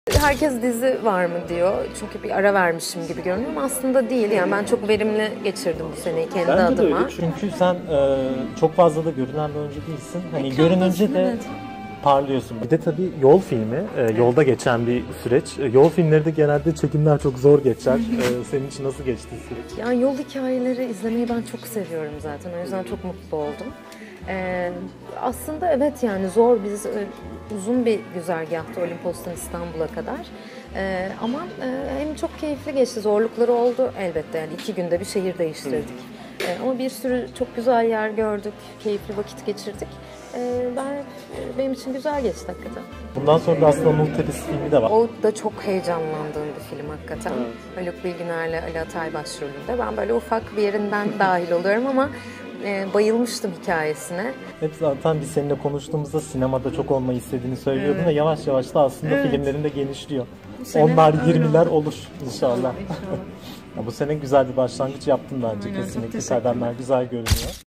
Herkes dizi var mı diyor. Çünkü bir ara vermişim gibi görünüyor ama aslında değil. Yani ben çok verimli geçirdim bu seneyi kendi Bence adıma. de öyle çünkü sen çok fazla da görünen bir oyuncu değilsin. Hani görününce de evet. parlıyorsun. Bir de tabii yol filmi, yolda geçen bir süreç. Yol filmleri de genelde çekimler çok zor geçer. Senin için nasıl geçti süreç? Yani yol hikayeleri izlemeyi ben çok seviyorum zaten. O yüzden çok mutlu oldum. Aslında evet yani zor. Biz uzun bir güzergahtı Olimpos'tan İstanbul'a kadar. Ama hem çok keyifli geçti. Zorlukları oldu elbette. Yani 2 günde bir şehir değiştirdik. Ama bir sürü çok güzel yer gördük. Keyifli vakit geçirdik. Benim için güzel geçti hakikaten. Bundan sonra da aslında Nuh Tepesi filmi de var. O da çok heyecanlandığım bir film hakikaten. Haluk Bilginer'le Ali Atay başrolünde. Ben böyle ufak bir yerinden dahil oluyorum ama bayılmıştım hikayesine. Hep zaten biz seninle konuştuğumuzda sinemada çok olmayı istediğini söylüyordun ve yavaş yavaş da aslında filmlerinde genişliyor. Onlar 20'ler olur inşallah. Bu sene güzel bir başlangıç yaptın bence. Aynen, kesinlikle. Kademler güzel görünüyor.